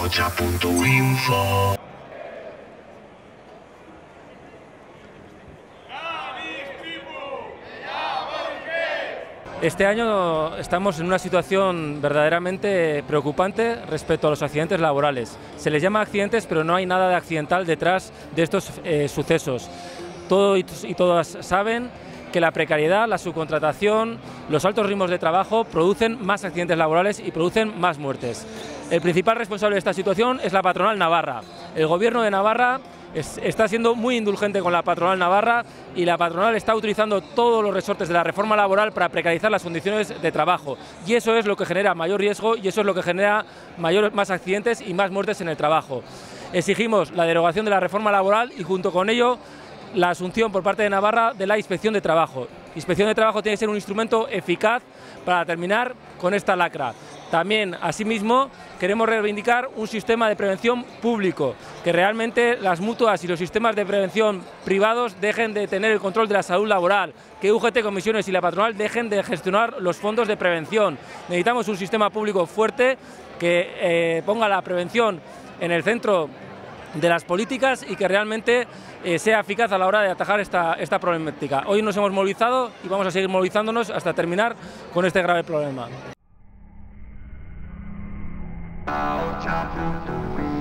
Ocha.info. Este año estamos en una situación verdaderamente preocupante respecto a los accidentes laborales. Se les llama accidentes, pero no hay nada de accidental detrás de estos sucesos. Todos y todas saben que la precariedad, la subcontratación, los altos ritmos de trabajo producen más accidentes laborales y producen más muertes. El principal responsable de esta situación es la patronal navarra. El gobierno de Navarra está siendo muy indulgente con la patronal navarra y la patronal está utilizando todos los resortes de la reforma laboral para precarizar las condiciones de trabajo, y eso es lo que genera mayor riesgo y eso es lo que genera más accidentes y más muertes en el trabajo. Exigimos la derogación de la reforma laboral y junto con ello la asunción por parte de Navarra de la Inspección de Trabajo. Inspección de Trabajo tiene que ser un instrumento eficaz para terminar con esta lacra. También, asimismo, queremos reivindicar un sistema de prevención público, que realmente las mutuas y los sistemas de prevención privados dejen de tener el control de la salud laboral, que UGT, comisiones y la patronal dejen de gestionar los fondos de prevención. Necesitamos un sistema público fuerte que ponga la prevención en el centro de las políticas y que realmente sea eficaz a la hora de atajar esta problemática. Hoy nos hemos movilizado y vamos a seguir movilizándonos hasta terminar con este grave problema. Ocha.info.